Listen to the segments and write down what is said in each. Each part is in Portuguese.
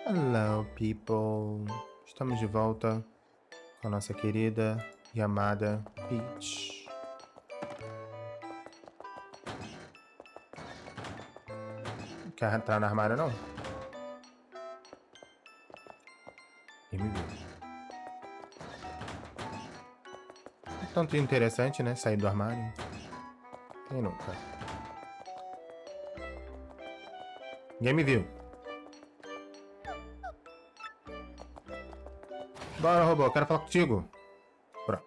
Hello, people! Estamos de volta com a nossa querida e amada Peach. Quer entrar no armário, não? Quem me viu? Tanto interessante, né? Sair do armário. Quem nunca? Ninguém me viu. Bora, robô. Quero falar contigo. Pronto.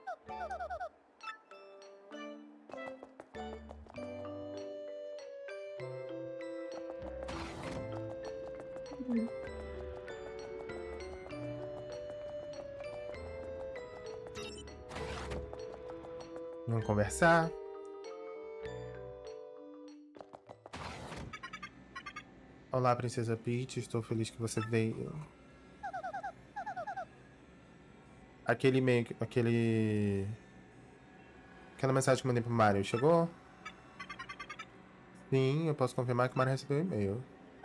Vamos conversar. Olá, Princesa Peach. Estou feliz que você veio. Aquele e-mail... Aquela mensagem que mandei pro Mario, chegou? Sim, eu posso confirmar que o Mario recebeu o e-mail.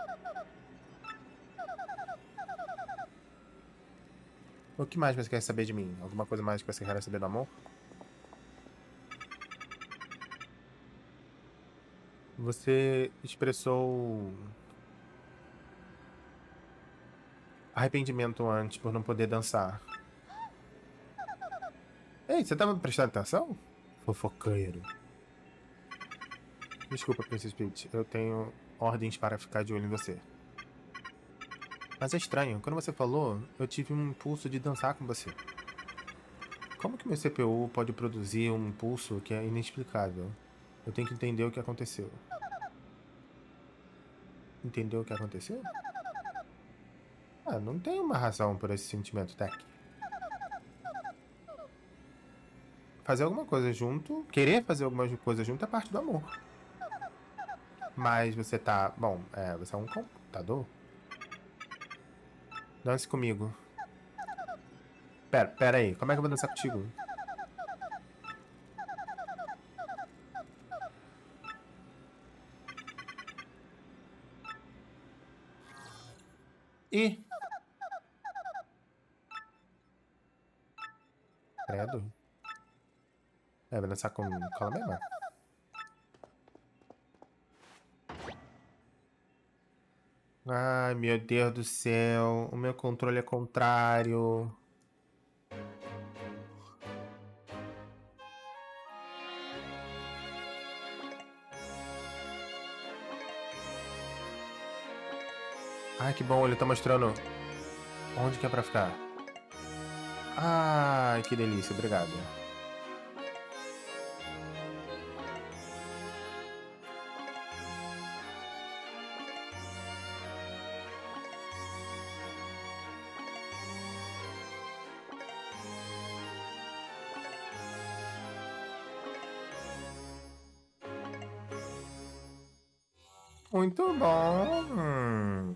O que mais você quer saber de mim? Alguma coisa mais que você quer saber do amor? Você expressou arrependimento antes por não poder dançar. Ei, você tava prestando atenção? Fofoqueiro. Desculpa, Princess Peach. Eu tenho ordens para ficar de olho em você. Mas é estranho. Quando você falou, eu tive um impulso de dançar com você. Como que meu CPU pode produzir um impulso que é inexplicável? Eu tenho que entender o que aconteceu. Entendeu o que aconteceu? Ah, não tem uma razão por esse sentimento, Tech. Fazer alguma coisa junto, querer fazer alguma coisa junto é parte do amor. Mas você tá... Bom, você é um computador? Dance comigo. Pera aí. Como é que eu vou dançar contigo? Ih! Credo. Vou dançar com cola mesmo? Ai, meu Deus do céu. O meu controle é contrário. Ai, que bom. Ele tá mostrando onde que é pra ficar. Ai, que delícia. Obrigado. Muito bom.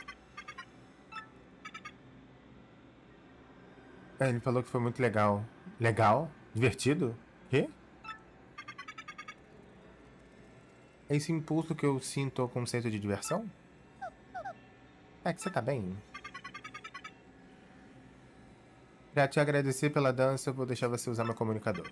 Ele falou que foi muito legal. Legal? Divertido? Quê? É esse impulso que eu sinto com senso de diversão? É que você tá bem? Pra te agradecer pela dança, eu vou deixar você usar meu comunicador.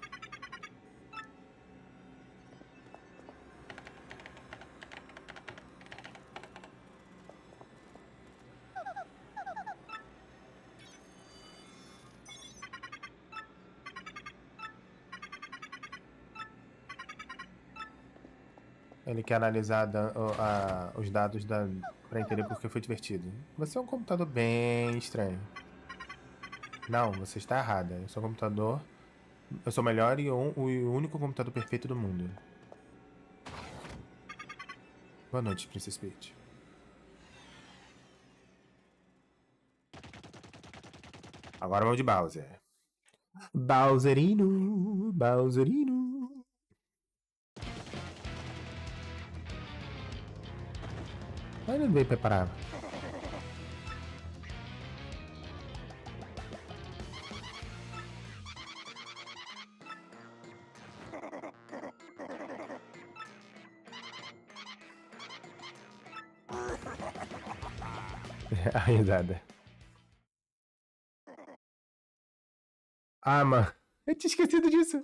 Ele quer analisar os dados pra entender porque foi divertido. Você é um computador bem estranho. Não, você está errada. Eu sou um computador. Eu sou o melhor e o único computador perfeito do mundo. Boa noite, Princess Peach. Agora vamos de Bowser. Bowserino, Bowserino. Mas ele não veio preparado. A risada. Ah, mano. Eu tinha esquecido disso.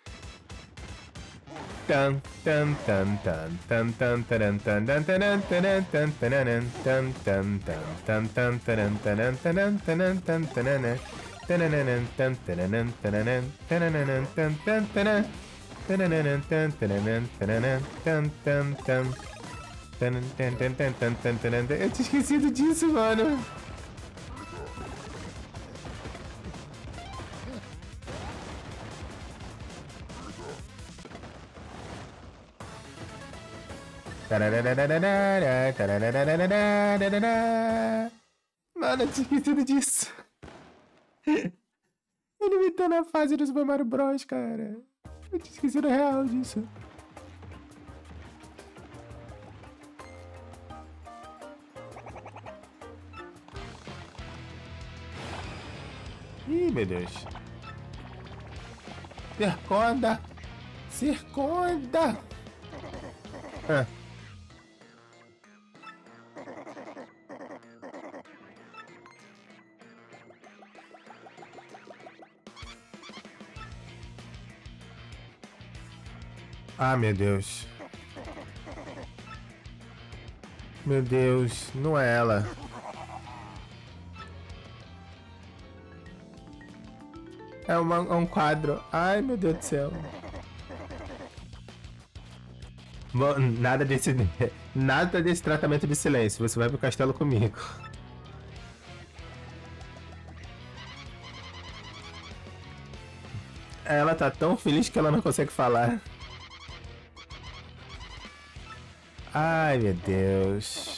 Tan tan tan tan tan tan taran tan tan taran taran tan tananan tan tan tan tan tan taran taran taran tan tananan tanananan tan tananan tananan tanananan tan tan tanan tanananan tan tananan tananan tan tan tan tan tan tan tan tan tan tanan. Eu tinha esquecido disso, mano. Mano, eu tinha esquecido disso. Ele me tá na fase do Super Mario Bros, cara. Eu tinha esquecido real disso. Ih, meu Deus. Circonda! Circonda! Ah. Ah, meu Deus. Meu Deus, não é ela. É um quadro. Ai, meu Deus do céu. Bom, nada desse tratamento de silêncio. Você vai pro castelo comigo. Ela tá tão feliz que ela não consegue falar. Ai, meu Deus.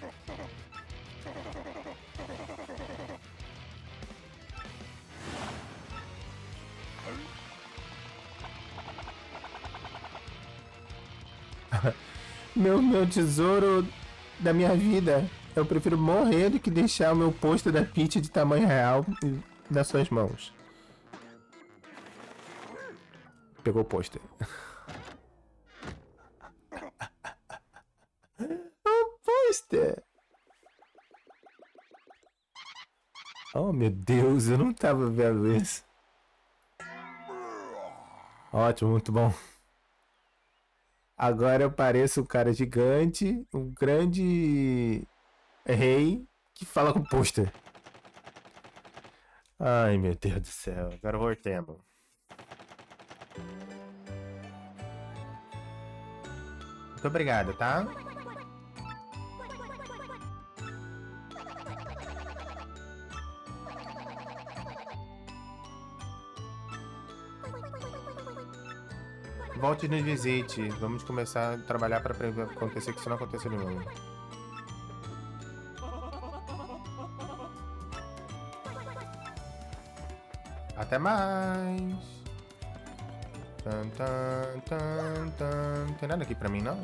Meu tesouro da minha vida. Eu prefiro morrer do que deixar o meu pôster da Peach de tamanho real nas suas mãos. Pegou o pôster. O pôster! Oh, meu Deus, eu não tava vendo isso. Ótimo, muito bom. Agora eu pareço um cara gigante, um grande rei que fala com pôster. Ai, meu Deus do céu. Agora voltemos. Muito obrigado, tá? Volte e nos visite. Vamos começar a trabalhar para acontecer que isso não aconteça de novo. Até mais. Tan, tan, tan, tan. Tem nada aqui pra mim, não?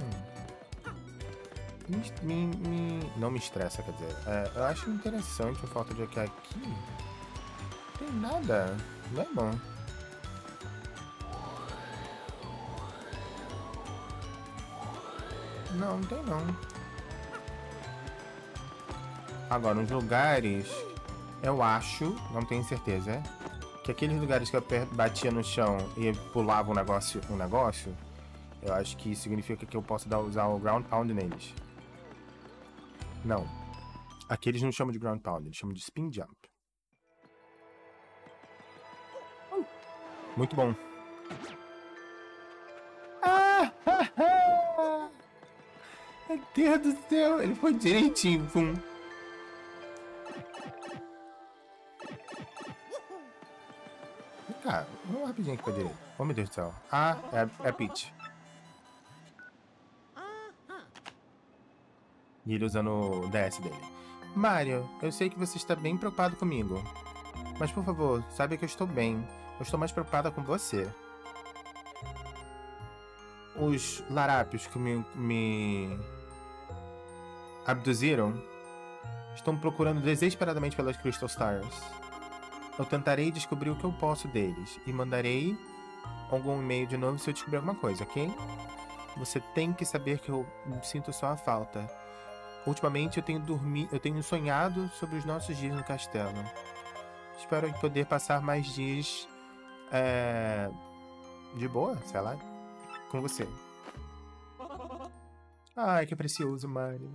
Não me estressa, quer dizer. Eu acho interessante o fato de que aqui não tem nada. Não é bom. Não, não tem não. Agora, nos lugares, eu acho, não tenho certeza, que aqueles lugares que eu batia no chão e pulava um negócio, eu acho que significa que eu posso usar o Ground Pound neles. Não. Aqueles não chamam de Ground Pound, eles chamam de Spin Jump. Muito bom. Meu Deus do céu, ele foi direitinho. Pum. Cara, vamos rapidinho aqui pra direita. Oh, meu Deus do céu. Ah, é Peach. E ele usando o DS dele. Mario, eu sei que você está bem preocupado comigo. Mas, por favor, saiba que eu estou bem. Eu estou mais preocupada com você. Os larápios que me abduziram estão procurando desesperadamente pelas Crystal Stars. Eu tentarei descobrir o que eu posso deles e mandarei algum e-mail de novo se eu descobrir alguma coisa, ok? Você tem que saber que eu sinto sua falta. ultimamente eu tenho sonhado sobre os nossos dias no castelo. Espero poder passar mais dias de boa, sei lá, com você. Ai, que precioso, Mario.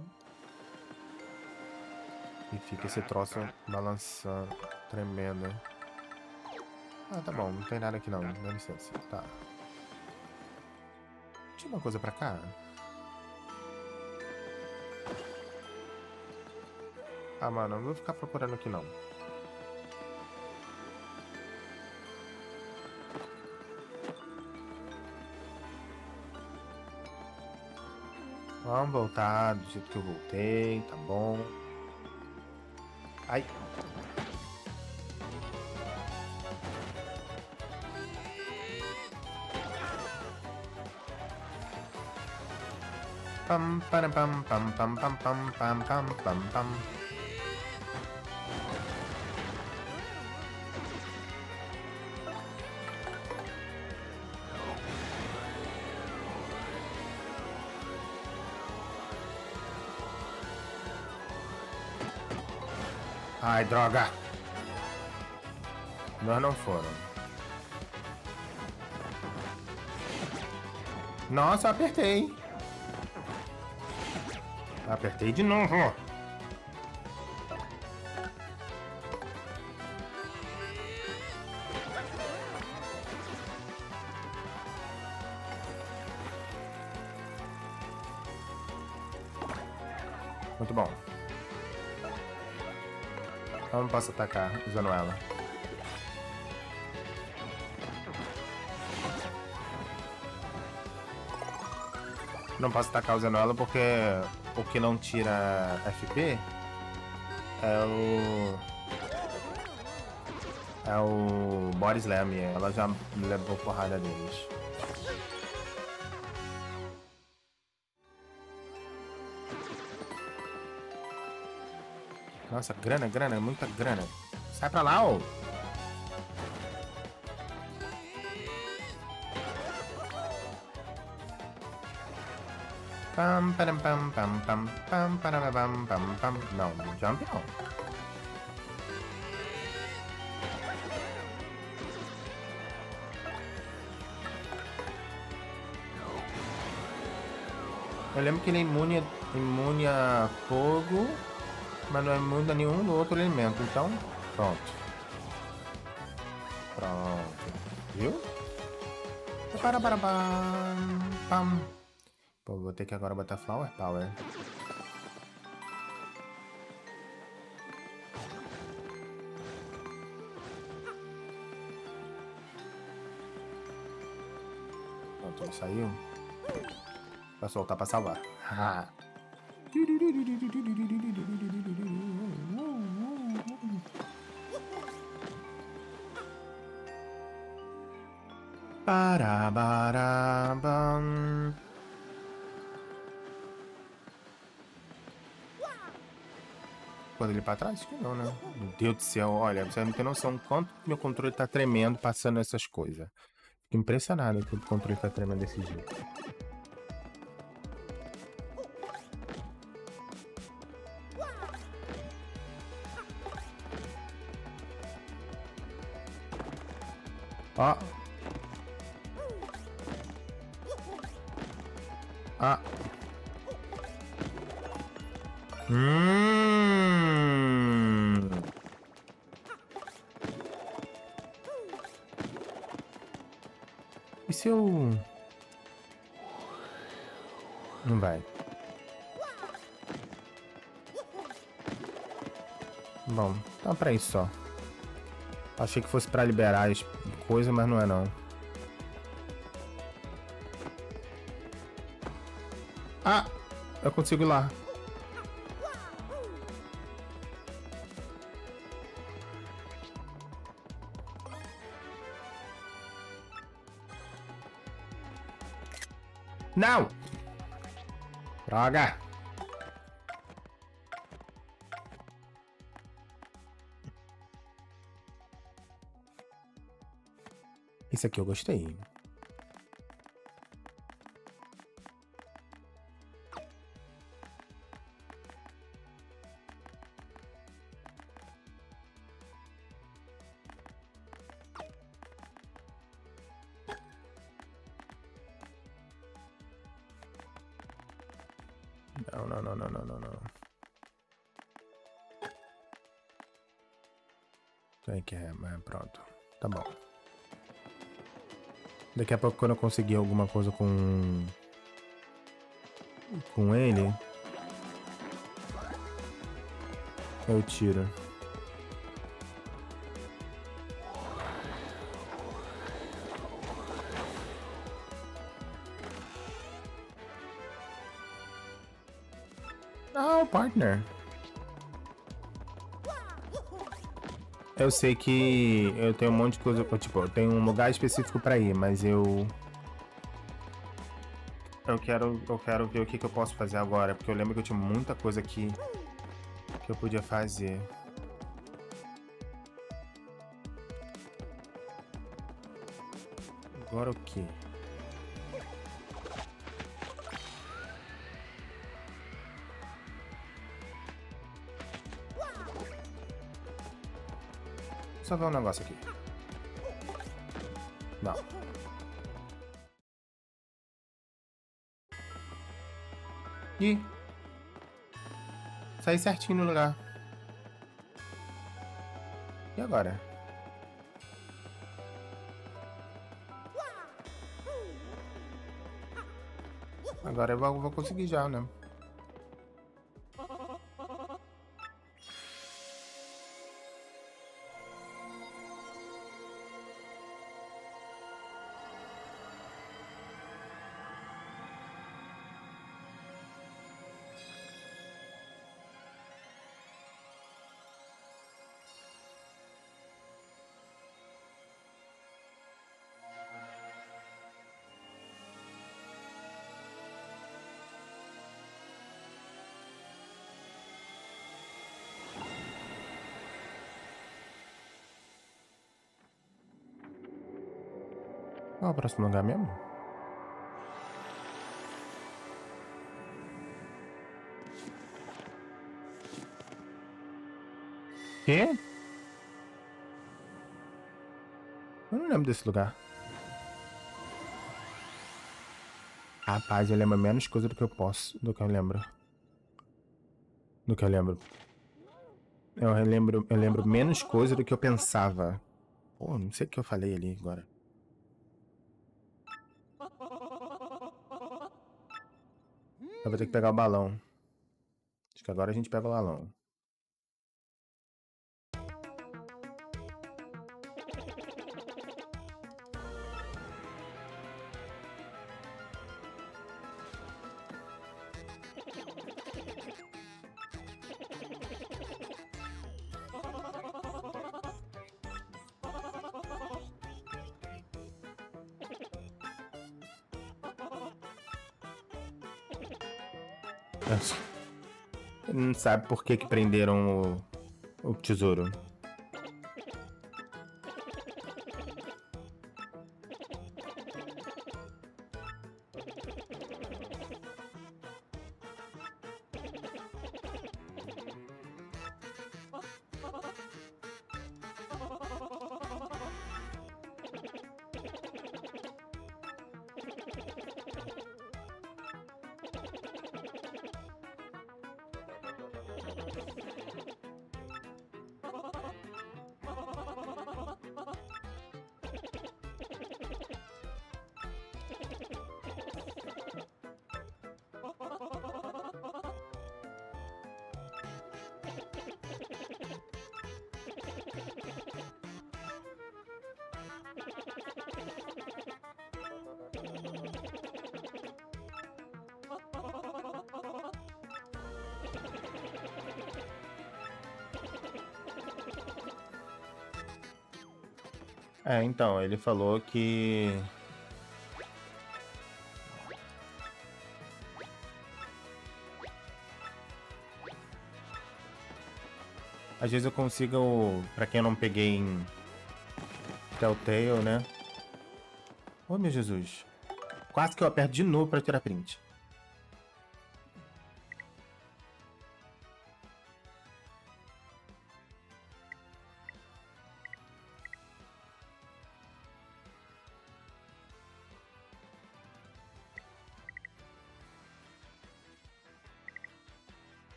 E fica esse troço balançando, tremendo. Ah, tá bom, não tem nada aqui não, dá licença. Tá. Tinha uma coisa pra cá? Ah, mano, não vou ficar procurando aqui não. Vamos voltar do jeito que eu voltei, tá bom. Ai. Pam, pam, pam, pam, pam, pam, pam, pam, pam, pam, pam. Ai, droga! Nós não foram. Nossa, apertei. Apertei de novo. Muito bom. Eu não posso atacar usando ela. Não posso atacar usando ela porque o que não tira FP é o Body Slam. Ela já levou porrada deles. Nossa, grana, grana, muita grana. Sai pra lá, ô! Pam, pam, pam, pam, pam, pam, pam, pam, pam, pam. Não, jump não. Eu lembro que ele é imune a fogo, mas não é imune a nenhum outro elemento, então pronto. Pronto. Viu? Para, pam. Pô, vou ter que agora botar Flower Power. Pronto, ele saiu. Pra soltar pra salvar. Parabarabam. Quando ele pra trás? Acho que não, né? Meu Deus do céu, olha, você não tem noção quanto meu controle tá tremendo passando essas coisas. Fico impressionado que o controle tá tremendo desse jeito. Ó. Ah. E se eu... Não vai. Bom, tá pra isso só. Achei que fosse pra liberar as coisas, mas não é não. Ah! Eu consigo ir lá. Não! Droga! Isso aqui eu gostei. Não, não, não, não, não, não, não. Tem que pronto. Tá bom. Daqui a pouco, quando eu conseguir alguma coisa com ele, eu tiro. Ah, o partner. Eu sei que eu tenho um monte de coisa, tipo, eu tenho um lugar específico pra ir, mas eu quero ver o que eu posso fazer agora, porque eu lembro que eu tinha muita coisa aqui que eu podia fazer. Agora o quê? Só ver um negócio aqui. Não. Ih! Saí certinho no lugar. E agora? Agora eu vou conseguir já, né? Qual é o próximo lugar mesmo? Quê? Eu não lembro desse lugar. Rapaz, eu lembro menos coisa do que eu posso, do que eu lembro. Do que eu lembro. Eu lembro menos coisa do que eu pensava. Pô, não sei o que eu falei ali agora. Eu vou ter que pegar o balão. Acho que agora a gente pega o balão. Não sabe por que prenderam o tesouro. É, então, ele falou que... Às vezes eu consigo, pra quem eu não peguei em Telltale, né? Oh, meu Jesus. Quase que eu aperto de novo pra tirar print.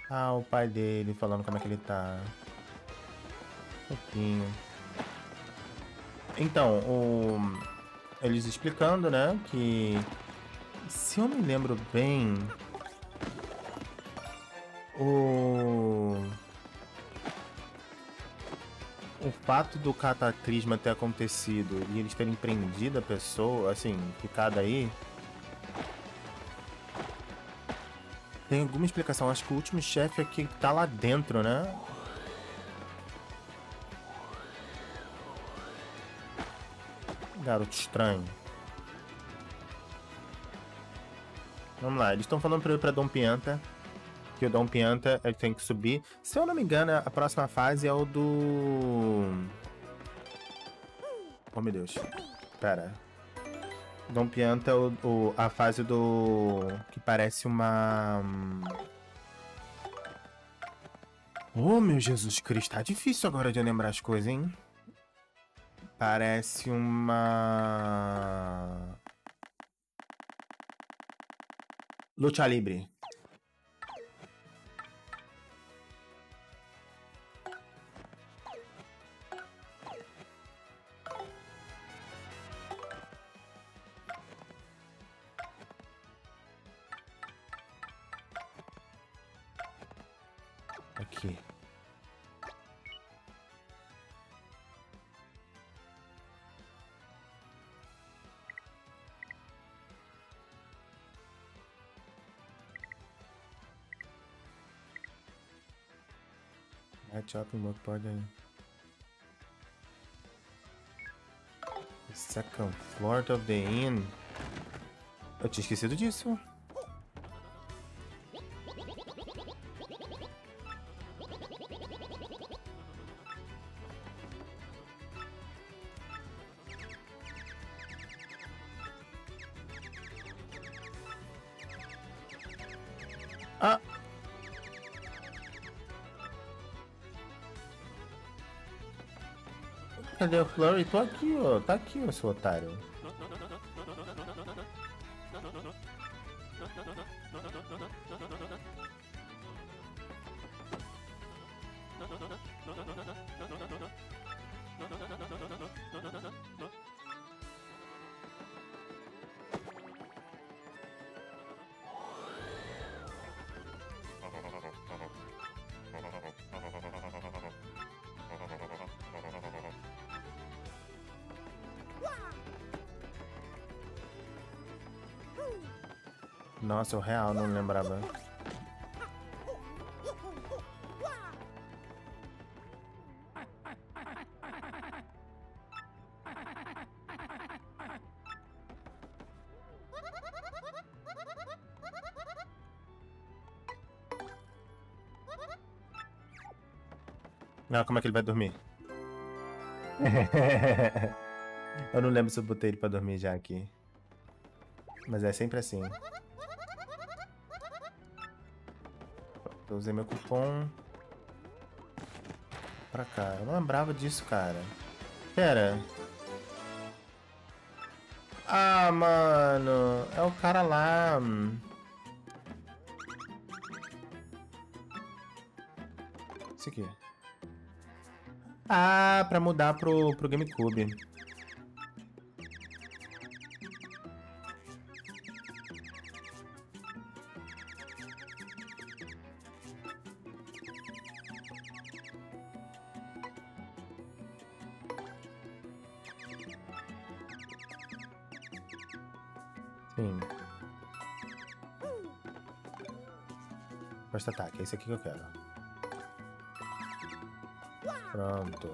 Ah, o pai dele falando como é que ele tá. Pouquinho. Então, eles explicando, né, que se eu me lembro bem, o fato do cataclisma ter acontecido e eles terem prendido a pessoa, assim, ficado aí, tem alguma explicação. Acho que o último chefe é que tá lá dentro, né? Garoto estranho. Vamos lá, eles estão falando pra eu ir pra Dom Pianta. Que o Dom Pianta ele tem que subir. Se eu não me engano, a próxima fase é o do. Oh meu Deus. Pera. Dom Pianta é a fase do. Que parece uma. Oh meu Jesus Cristo, tá difícil agora de lembrar as coisas, hein? Parece uma. Lucha Libre. Aqui. Shopping Mall pode. Second floor of the inn. Eu tinha esquecido disso. Ah! Cadê o Flurry? Tô aqui, ó. Tá aqui, ó, seu otário. Nossa, eu real não lembrava. Não, como é que ele vai dormir? Eu não lembro se eu botei ele pra dormir já aqui. Mas é sempre assim. Eu usei meu cupom pra cá. Eu não lembrava disso, cara. Pera. Ah, mano. É o cara lá. Isso aqui. Ah, pra mudar pro GameCube. Sim. First ataque, é esse aqui que eu quero. Pronto.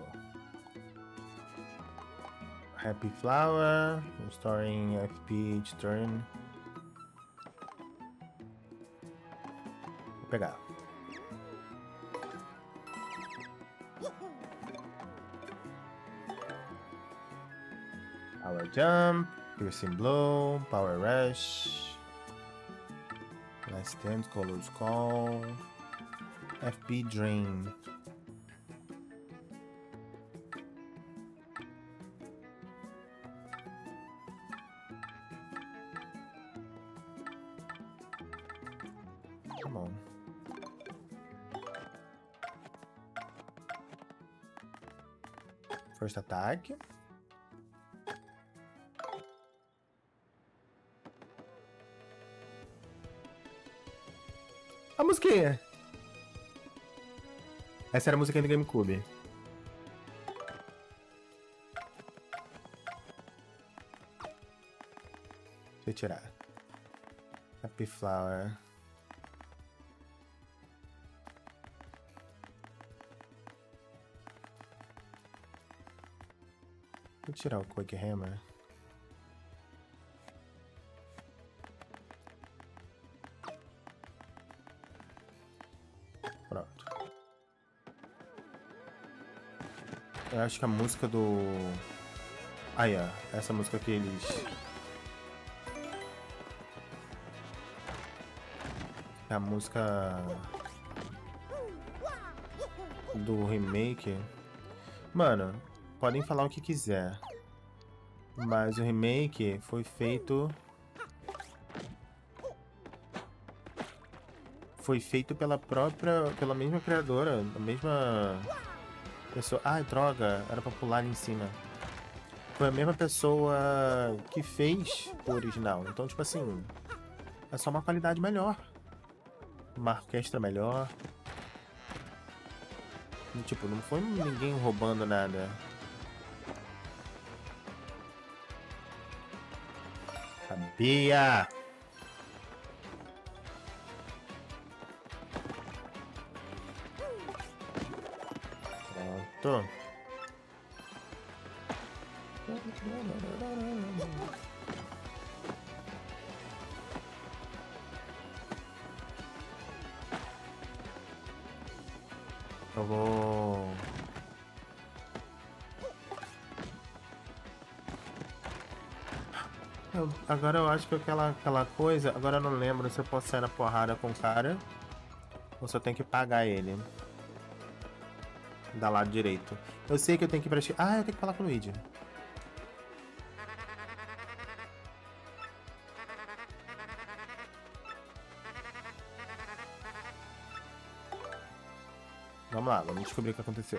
Happy Flower, restoring FP each turn. Vou pegar. Power Jump, Piercing Blow, Power Rush, Last Stand, Colors Call, FP Drain. Tá bom. First ataque. A musiquinha! Essa era a musiquinha do GameCube. Deixa eu tirar. Happy Flower. Vou tirar o Quake Hammer. Pronto. Eu acho que a música do... Ah, é. Essa música que eles... É a música... do remake. Mano, podem falar o que quiser. Mas o remake foi feito... Foi feito pela própria... Pela mesma criadora. A mesma... pessoa... Ai, droga. Era pra pular ali em cima. Foi a mesma pessoa que fez o original. Então, tipo assim... É só uma qualidade melhor. Uma orquestra melhor. E, tipo, não foi ninguém roubando nada. Sabia! Pronto. Eu vou... Agora eu acho que aquela coisa... Agora eu não lembro se eu posso sair na porrada com o cara. Ou se eu tenho que pagar ele. Da lado direito. Eu sei que eu tenho que ir pra... Ah, eu tenho que falar com o Luigi. Vamos lá, vamos descobrir o que aconteceu.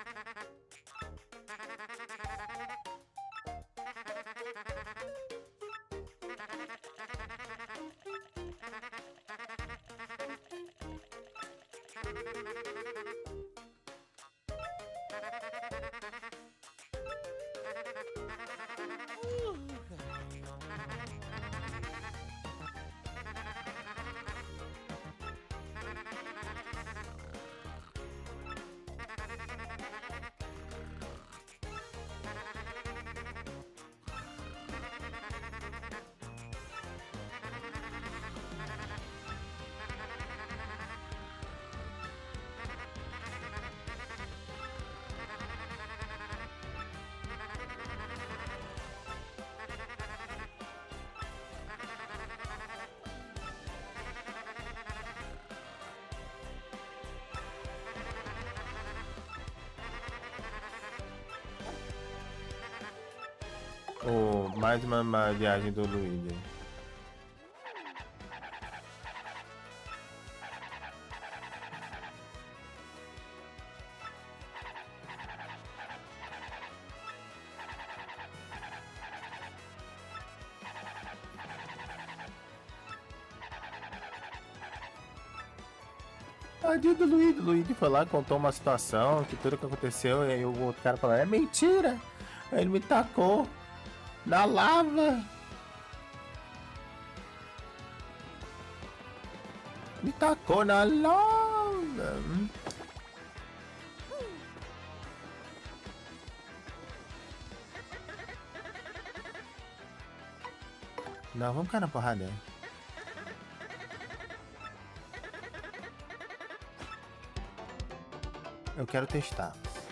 Oh, mais uma viagem do Luigi. Tadinho do Luigi. O Luigi foi lá, contou uma situação, que tudo que aconteceu, e aí o outro cara falou, é mentira! Aí ele me tacou na lava! Me tacou na lava! Não, vamos cair na porrada. Eu quero testar.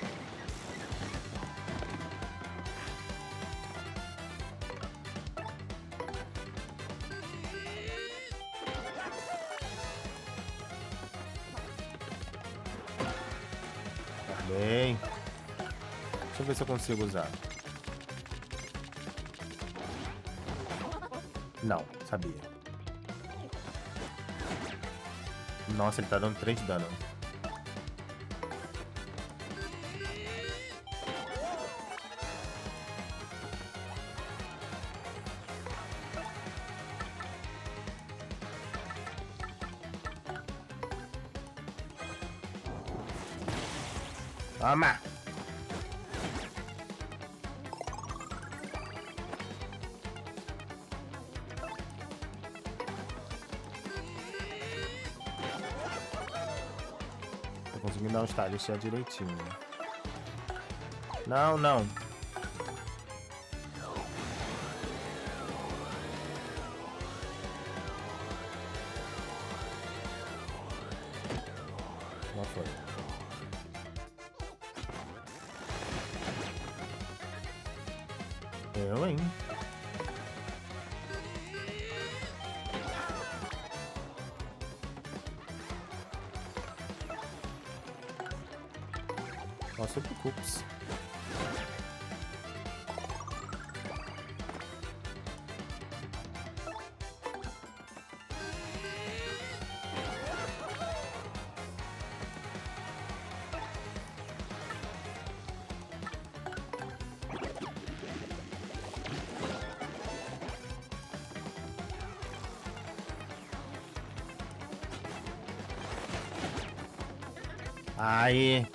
Tá bem. Deixa eu ver se eu consigo usar. Não, sabia. Nossa, ele tá dando 3 de dano. Toma! Tô conseguindo dar um stylist já direitinho. Não, não. Não foi. Eu, hein? Não se preocupe. Aí.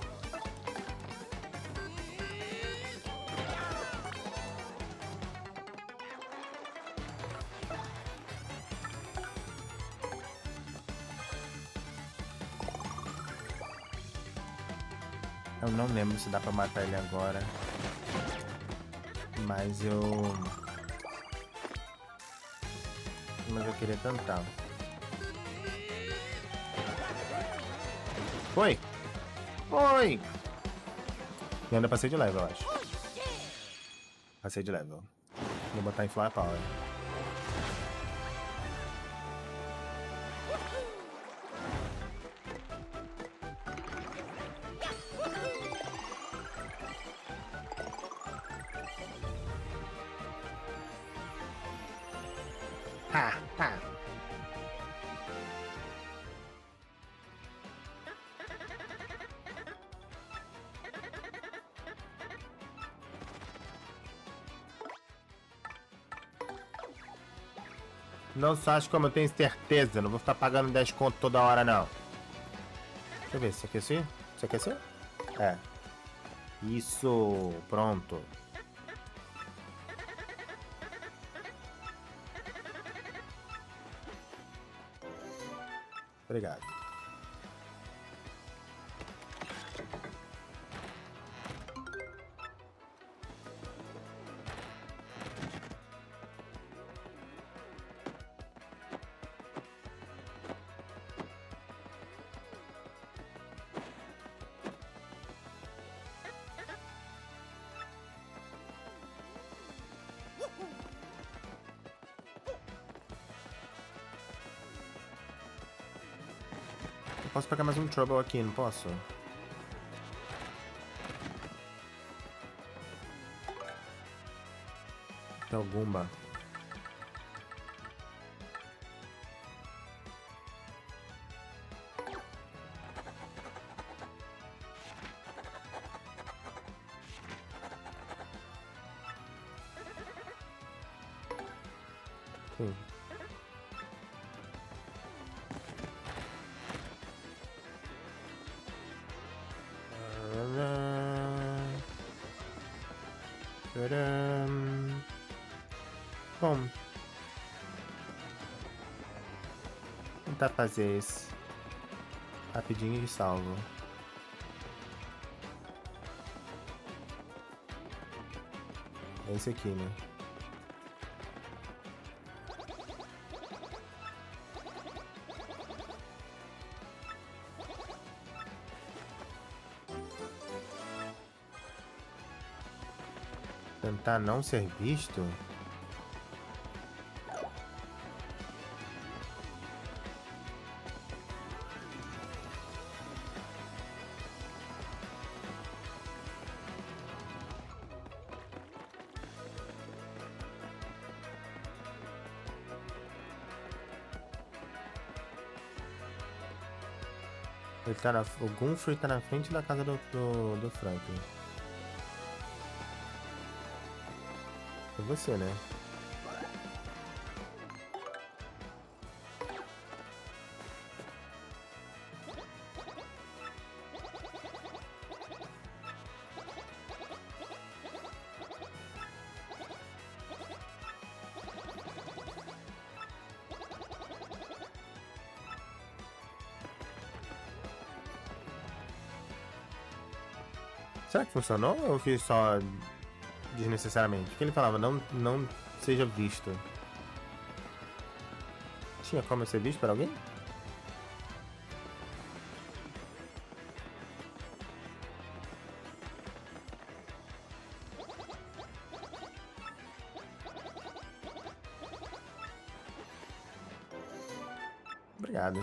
Eu não lembro se dá pra matar ele agora. Mas eu queria tentar. Foi! Foi! E ainda passei de level, eu acho. Passei de level. Vou botar em Fly Power. Ha! Ha! Não só acho como eu tenho certeza. Não vou ficar pagando 10 conto toda hora, não. Deixa eu ver. Você aqueceu? Você aqueceu? É. Isso. Pronto. Obrigado. Eu posso pegar mais um Trouble aqui, não posso? Tem alguma? Sim. Bom, vou tentar fazer esse rapidinho e salvo. É esse aqui, né? Tentar não ser visto? Ele tá o Gunfrey tá na frente da casa do Franklin. É você, né? Será que funcionou ou eu fiz só desnecessariamente? Porque ele falava, não seja visto. Tinha como eu ser visto por alguém? Obrigado.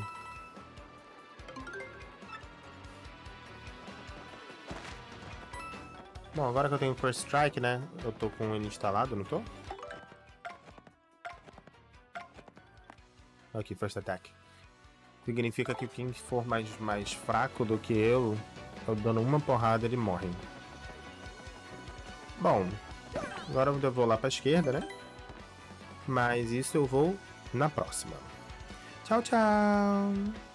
Bom, agora que eu tenho First Strike, né? Eu tô com ele instalado, não tô? Aqui, First Attack. Significa que quem for mais fraco do que eu dando uma porrada, ele morre. Bom, agora eu vou lá pra esquerda, né? Mas isso eu vou na próxima. Tchau, tchau!